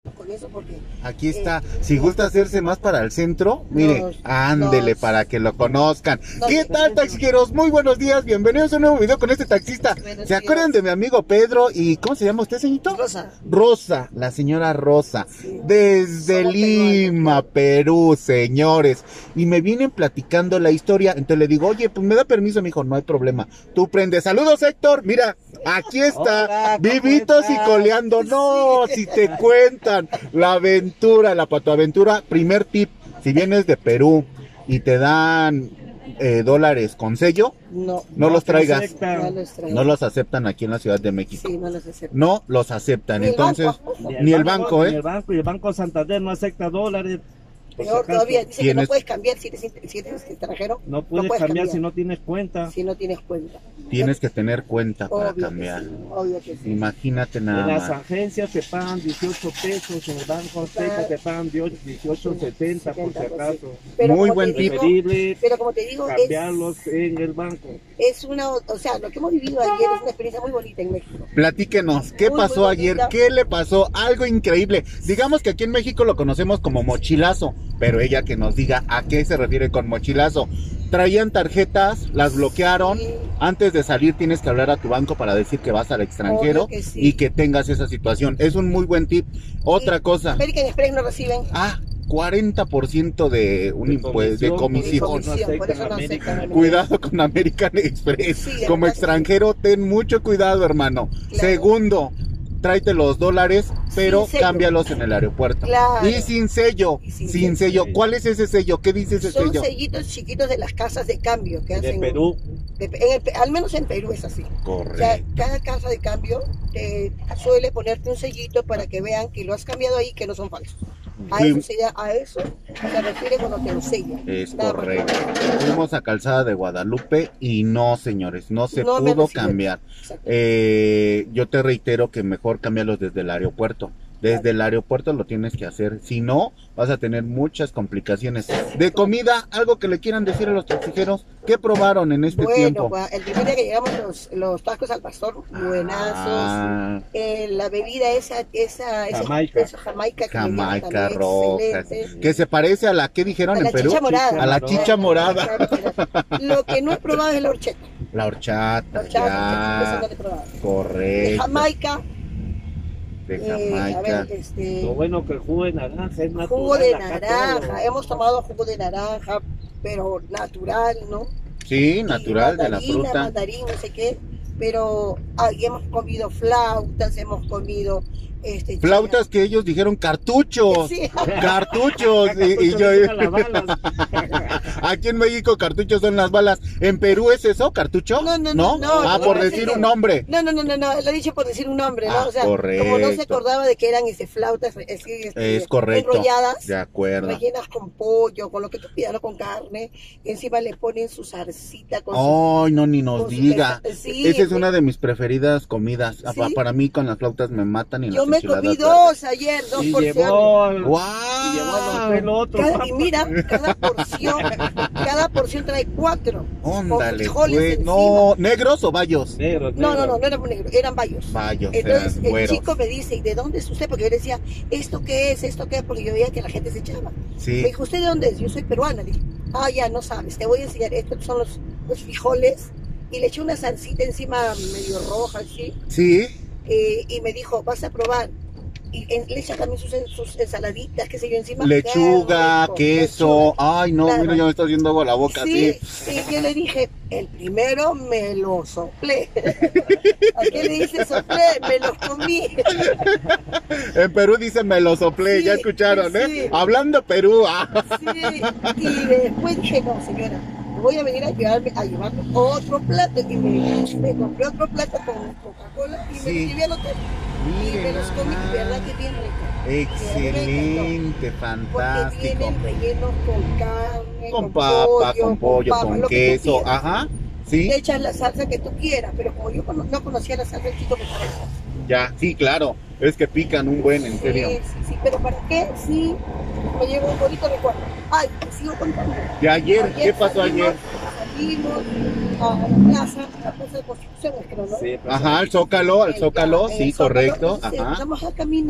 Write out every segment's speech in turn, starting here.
con eso porque... Aquí está. Si gusta hacerse más para el centro, mire, ándele para que lo conozcan. ¿Qué tal, taxiqueros? Muy buenos días, bienvenidos a un nuevo video con este taxista. ¿Se acuerdan de mi amigo Pedro? ¿Y cómo se llama usted, señorito? Rosa. Rosa, la señora Rosa. Sí. Desde Lima, Perú, señores. Y me vienen platicando la historia. Entonces le digo, oye, pues me da permiso, me dijo, no hay problema. Tú prendes. Saludos, Héctor. Mira, aquí está. Hola, vivitos y coleando. No, sí. Si te cuentan la aventura, la patoaventura. Primer tip, si vienes de Perú y te dan dólares con sello, no los traigas. No los aceptan aquí en la Ciudad de México. Sí, no los aceptan. No los aceptan. Entonces, ni el banco, Ni el banco, y el Banco Santander no acepta dólares. Peor todavía, dice que no puedes cambiar si eres extranjero. No puedes cambiar si no tienes cuenta. Si no tienes cuenta. Tienes que tener cuenta para cambiar. Sí, obvio que sí. Imagínate nada más. En las más. agencias te pagan 18 pesos, en el Banco Azteca te pagan 18.70 por si acaso. Muy buen tip. Pero como te digo, cambiarlos en el banco. Es una, o sea, lo que hemos vivido ayer es una experiencia muy bonita en México. Platíquenos, ¿qué pasó ayer? ¿Qué le pasó? Algo increíble. Digamos que aquí en México lo conocemos como mochilazo, pero ella que nos diga a qué se refiere con mochilazo. Traían tarjetas, las bloquearon. Sí. Antes de salir tienes que hablar a tu banco para decir que vas al extranjero y que tengas esa situación. Es un muy buen tip. Otra cosa. American Express no reciben. 40% de un impuesto de comisión. Por eso no aceptan. Cuidado con American Express. Sí, como extranjero, ten mucho cuidado, hermano. Claro. Segundo, tráete los dólares, pero cámbialos en el aeropuerto. Claro. Y sin sello. Sin sello. ¿Cuál es ese sello? ¿Qué dice ese sello? Son sellitos chiquitos de las casas de cambio que hacen. De Perú. Al menos en Perú es así. Correcto. O sea, cada casa de cambio suele ponerte un sellito para que vean que lo has cambiado ahí, que no son falsos. A eso se refiere cuando te enseñan. Es correcto. Fuimos a Calzada de Guadalupe y no, señores, no se pudo cambiar. Yo te reitero que mejor cámbialos desde el aeropuerto. Desde el aeropuerto lo tienes que hacer. Si no, vas a tener muchas complicaciones. De comida, algo que le quieran decir a los taxijeros. ¿Qué probaron en este tiempo? Bueno, el primer día que llegamos, los tacos al pastor, buenazos. La bebida esa Jamaica roja. Que se parece a la que dijeron en Perú. Morada. A la chicha morada. Lo que no he probado es la horchata. La horchata, esa no la he probado. Correcto. De Jamaica. De Jamaica. Lo bueno que el jugo de naranja es natural. Jugo de naranja, hemos tomado jugo de naranja, pero natural, ¿no? Sí, natural, de la fruta. Mandarín, no sé qué, pero hemos comido flautas, hemos comido... flautas que ellos dijeron cartuchos, sí. Cartuchos, y yo aquí en México cartuchos son las balas. ¿En Perú es eso, cartucho? No. Por decir un nombre. No, lo he dicho por decir un nombre, ¿no? O sea, correcto. Como no se acordaba de que eran flautas es correcto. Enrolladas, de acuerdo, rellenas con pollo, con lo que tú pidas, no con carne, y encima le ponen su salsita con no, ni nos diga. Sí, esa es una de mis preferidas comidas. ¿Sí? Para mí con las flautas me matan y yo me comí dos ayer, dos porciones. ¡Wow! Y llevó el otro. Y mira, cada porción trae 4. Óndale, pues. No, ¿negros o bayos? Negros. No eran negros, eran bayos. Entonces el chico me dice, ¿y de dónde es usted? Porque yo le decía, ¿esto qué es? Porque yo veía que la gente se echaba. Sí. Me dijo, ¿usted de dónde es? Yo soy peruana. Le dije, ya no sabes, te voy a enseñar. Estos son los frijoles. Y le eché una salsita encima medio roja, así. Sí. Y me dijo, vas a probar. Y le echa también sus ensaladitas, qué sé yo, encima. Lechuga, queso. Ay, no, claro. Mira, ya me está haciendo agua la boca. Sí, yo le dije, el primero me lo soplé. ¿A qué le dice soplé? Me lo comí. En Perú dicen me lo soplé, ya escucharon, ¿eh? Hablando Perú. Sí, y después dije, no, señora, voy a venir a llevarme otro plato. Y me compré otro plato con Coca-Cola y me llevé al hotel. Y me los comí, ¿verdad que bien rico? Excelente, fantástico. Porque vienen rellenos con carne, con papa, con pollo, con queso, sí. Le echas la salsa que tú quieras, pero como yo no conocía la salsa, el chico me trae salsa. Ya, sí, claro, es que pican un buen, en serio. Sí, pero ¿para qué? Sí, me llevo un bonito recuerdo. Ay, te sigo contando. ¿De ayer? ¿Qué pasó ayer? Salimos a la plaza de Constitución, creo, ¿no? Sí, al Zócalo, sí, correcto. Empezamos a caminar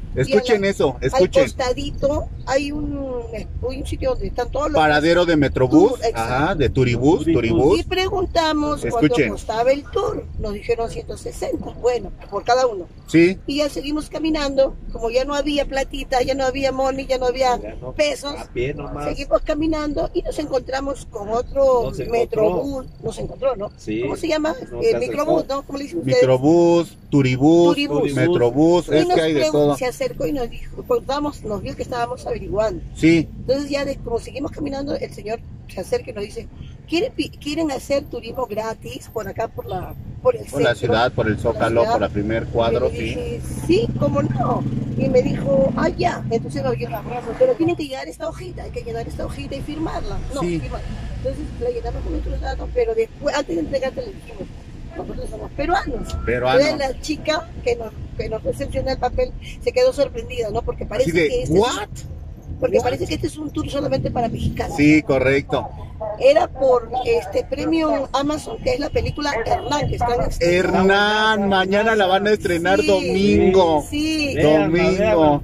Escuchen eso, Al escuchen. costadito hay un sitio donde están todos los... Paradero de Metrobús, Tour, exacto. ajá, de Turibús, Y Turibús. preguntamos Escuchen. cuánto costaba el tour. Nos dijeron 160, bueno, por cada uno. Sí, Y ya seguimos caminando, como ya no había platita, ya no había money, ya no había Ya no, pesos. a pie nomás. Seguimos caminando y nos encontramos con otro Nos encontró. Metrobús. Nos encontró, ¿no? Sí. ¿Cómo se llama? Nos acercó. Microbús, ¿no? ¿Cómo le dicen ustedes? Microbús, Turibús, Turibús. Metrobús, Y es que hay de todo. se acercó y nos dijo, nos vio que estábamos averiguando. Sí, Entonces ya como seguimos caminando, el señor se acerca y nos dice, ¿quieren hacer turismo gratis por acá, por el por la centro? ciudad, por el Zócalo, ciudad. por la primer cuadro, Y le sí. dije, sí, ¿cómo no? Y me dijo, ya. Entonces nos dio la razón, pero tienen que llenar esta hojita, hay que llenar esta hojita y firmarla. No, Sí. firmarla. Entonces la llenamos con nuestros datos, pero después, antes de entregarte le dijimos, nosotros somos peruanos. Peruanos. Entonces la chica que nos recepciona el papel se quedó sorprendida, ¿no? Porque parece Así de, que ¿what? Porque parece que este es un tour solamente para mexicanos. Sí, correcto. Era por Premium Amazon, que es la película Hernán, que está en Hernán, mañana la van a estrenar Sí, domingo. Sí, Domingo.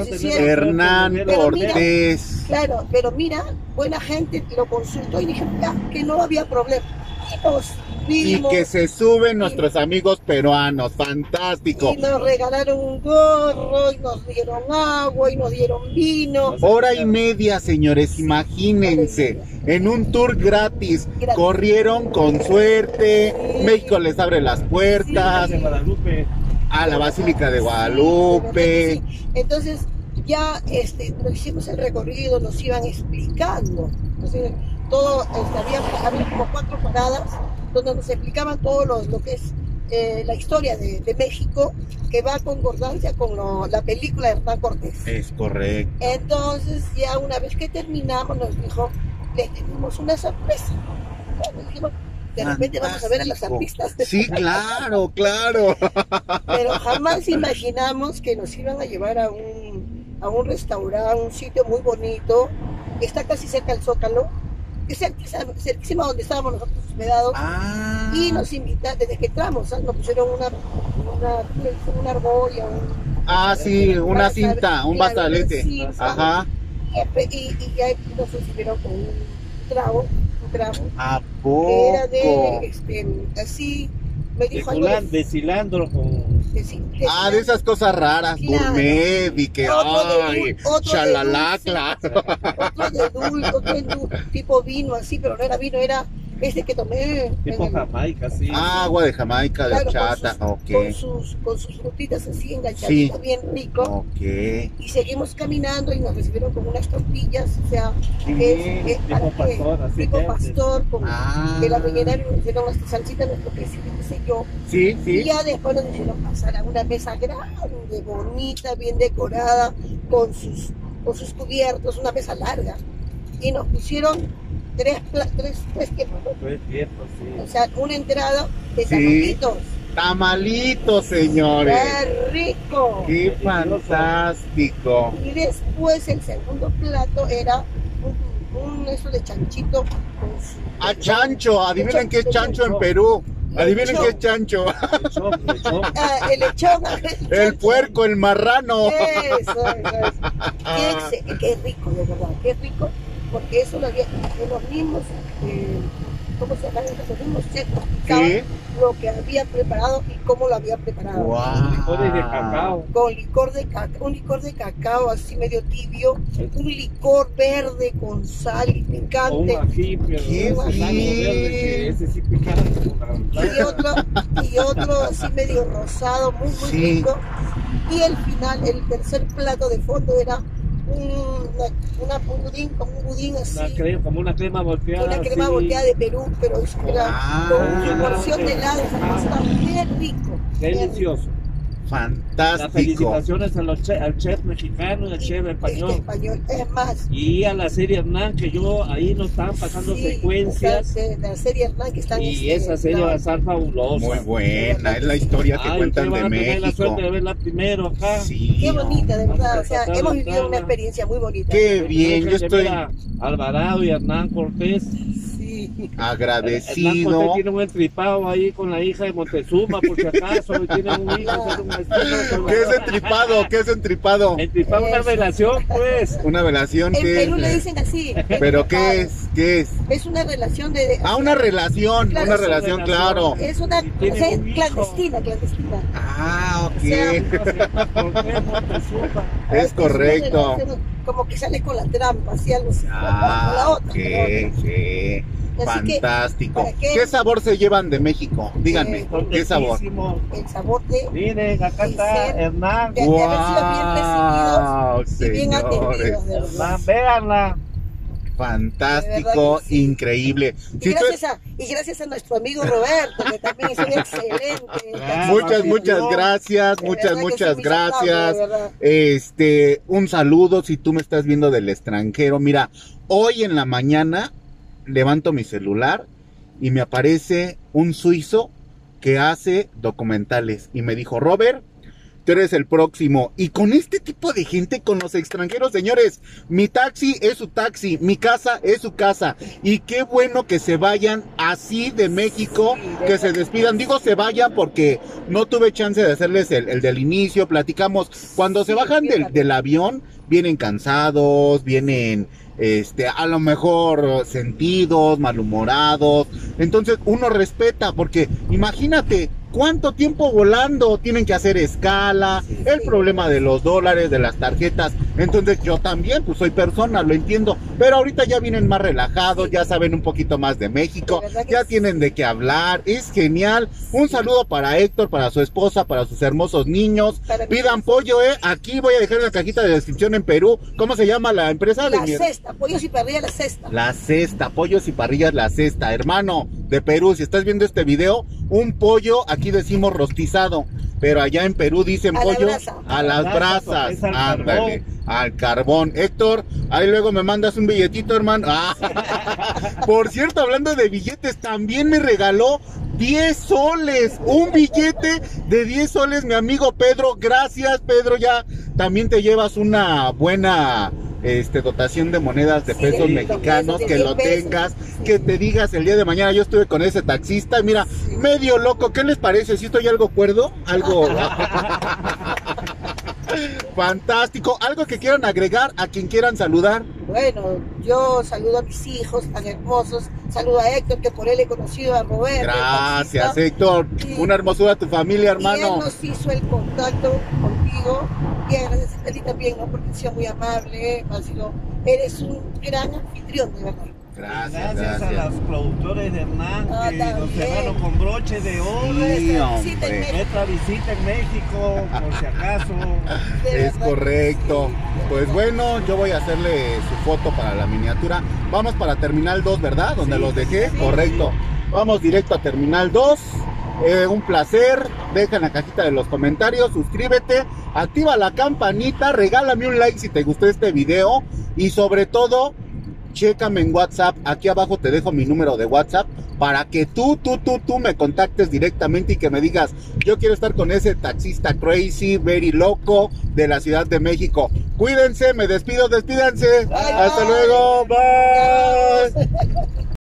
Hernán Pero mira, Cortés. claro, pero mira, buena gente lo consultó y dijeron ya, que no había problema. Y nos Y vimos, que se suben nuestros amigos peruanos. Fantástico. y nos regalaron un gorro, y nos dieron agua, y nos dieron vino. Hora y media, señores, imagínense, en un tour gratis, Gratis. corrieron con suerte, Sí. México les abre las puertas, De Guadalupe. a la Basílica de Sí, Guadalupe, sí. Entonces ya nos hicimos el recorrido, nos iban explicando, todo, había como 4 paradas donde nos explicaban todo lo que es la historia de México, que va a concordancia con la película de Hernán Cortés. es correcto. Entonces ya una vez que terminamos nos dijo, les tenemos una sorpresa. Bueno, dijimos, de repente vamos a ver a las Fantástico. artistas. Sí, claro, claro. Pero jamás imaginamos que nos iban a llevar a un restaurante, un sitio muy bonito, que está casi cerca del Zócalo, que es cerquísima donde estábamos nosotros hospedados, Ah, y nos invitaron, desde que entramos, ¿sabes? Nos pusieron una argolla, sí, una cinta, un claro, brazalete. sí, Ajá. y ya nos recibieron con un trago, ¿A que era poco? así, me dijo algo De cilantro con... De esas cosas raras, Claro. gourmet y que, ay, otro de chalalacla. otro de tipo vino así, pero no era vino, era que tomé. Tipo Jamaica, sí. Agua de Jamaica, de Claro, chata, con sus frutitas así enganchaditas, Sí. bien rico. ok. Y seguimos caminando y nos recibieron con unas tortillas, o sea, Qué que bien, tipo pastor, así tipo verdes. pastor, con que la rellenaron y nos hicieron nuestra salsita, nuestro quesito, qué sé yo. Sí, Y sí. ya después nos hicieron pasar a una mesa grande, bonita, bien decorada, con sus cubiertos, una mesa larga. Y nos pusieron tres tiempos, ¿no? Pues cierto, sí. O sea, una entrada de Sí. tamalitos. Tamalitos, señores. ¡Qué rico! Qué fantástico. Y después el segundo plato era eso de chanchito con su... A chancho, adivinen qué es chancho en Perú. Adivinen qué es chancho. Lechón. El lechón. El puerco, el marrano. Eso. Qué rico, de verdad, qué rico, porque eso lo había en los mismos, ¿cómo se llaman? Los mismos chefs explicaban Sí. lo que había preparado y cómo lo había preparado. Licores de cacao. Con licor de cacao, un licor de cacao así medio tibio, un licor verde con sal y O un picante, ají, pero Qué un mango bien. verde, que ese sí picante. con la- y otro así medio rosado, muy Sí. rico. Y el final, el tercer plato de fondo era un budín así, Como una crema volteada. una crema así. volteada de Perú, pero era con su Ah. porción de helado, esa cosa, qué rico. Delicioso. Las Fantástico. felicitaciones al chef mexicano y al chef español. español. Es más, Y a la serie Hernán, que yo ahí nos estaban pasando sí, secuencias. de la serie Hernán que están Y esa serie va a estar fabulosa. Muy buena, es la historia que Ay, cuentan ustedes de van a tener la México. suerte de verla primero acá. Sí. Qué bonita, de verdad. O sea, Vamos a hemos vivido tratar una de experiencia muy bonita. Qué bien, yo Dejen de estoy. ver a Alvarado y Hernán Cortés. Sí. agradecido. Tiene un entripado ahí con la hija de Montezuma, por si acaso, tiene un hijo, es un maestro. ¿Qué es entripado? ¿Qué es entripado? Entripado, una relación, pues. Una relación En que... Perú le dicen así. ¿Pero qué es? ¿Qué es? Es una relación de... Una relación, Claro, una es una relación, claro. Es una Tiene un hijo. clandestina. Ah, ok. O sea, ¿Por qué Montezuma? Es correcto. Como que sale con la trampa, así algo así. Con la otra. Ok, con sí. Así que, Fantástico. ¿para qué? ¿Qué sabor se llevan de México? Díganme, ¿qué sabor? Contentísimo. el sabor de... Miren, acá Y está ser- Hernán. de haber sido bien recibidos y bien señores. atendidos, de verdad. Hernán, véanla. Fantástico, De verdad que sí. increíble. Y gracias a nuestro amigo Roberto, que también es un excelente. Muchas gracias, De muchas verdad que sí, mis gracias. aplausos, de verdad. Un saludo si tú me estás viendo del extranjero. Mira, hoy en la mañana levanto mi celular y me aparece un suizo que hace documentales y me dijo, Robert, tú eres el próximo. Y con este tipo de gente, con los extranjeros, señores, mi taxi es su taxi, mi casa es su casa. Y qué bueno que se vayan así de México, que se despidan. Digo se vayan porque no tuve chance de hacerles el del inicio, platicamos. Cuando se bajan del avión, vienen cansados, vienen... a lo mejor sentidos, malhumorados. Entonces uno respeta, porque imagínate cuánto tiempo volando, tienen que hacer escala, el problema de los dólares, de las tarjetas. Entonces yo también, pues soy persona, lo entiendo, pero ahorita ya vienen más relajados, ya saben un poquito más de México, ya tienen de qué hablar, es genial. Un saludo para Héctor, para su esposa, para sus hermosos niños. Pidan pollo, aquí voy a dejar en la cajita de descripción en Perú. ¿Cómo se llama la empresa? La Cesta, Pollos y Parrillas La Cesta. La Cesta, Pollos y Parrillas La Cesta. Hermano de Perú, si estás viendo este video, un pollo, aquí decimos rostizado, pero allá en Perú dicen pollo a las brasas, ándale, al carbón. Héctor, ahí luego me mandas un billetito, hermano. Por cierto, hablando de billetes, también me regaló 10 soles, un billete de 10 soles, mi amigo Pedro. Gracias, Pedro, ya también te llevas una buena dotación de monedas de pesos mexicanos, que lo tengas, que te digas el día de mañana, yo estuve con ese taxista, mira, medio loco, ¿qué les parece? ¿Si estoy algo cuerdo? Algo... Fantástico. ¿Algo que quieran agregar, a quien quieran saludar? Bueno, yo saludo a mis hijos tan hermosos, saludo a Héctor, que por él he conocido a Roberto. Gracias, Héctor. Una hermosura a tu familia, hermano. Y él nos hizo el contacto contigo. Bien, gracias a ti también, ¿no? Porque has sido muy amable, eres un gran anfitrión, de verdad. Gracias a los productores de Hernán, que nos también. cerraron con broche de oro. Sí, hombre. Nuestra visita en México, por si acaso. Es correcto. Pues bueno, yo voy a hacerle su foto para la miniatura. Vamos para Terminal 2, ¿verdad? Donde los dejé. Correcto. Vamos directo a Terminal 2. Un placer. Deja en la cajita de los comentarios, suscríbete, activa la campanita, regálame un like si te gustó este video y sobre todo, chécame en WhatsApp. Aquí abajo te dejo mi número de WhatsApp para que tú me contactes directamente y que me digas, yo quiero estar con ese taxista crazy, very loco de la Ciudad de México. Cuídense, me despido, despídanse. Hasta luego, bye.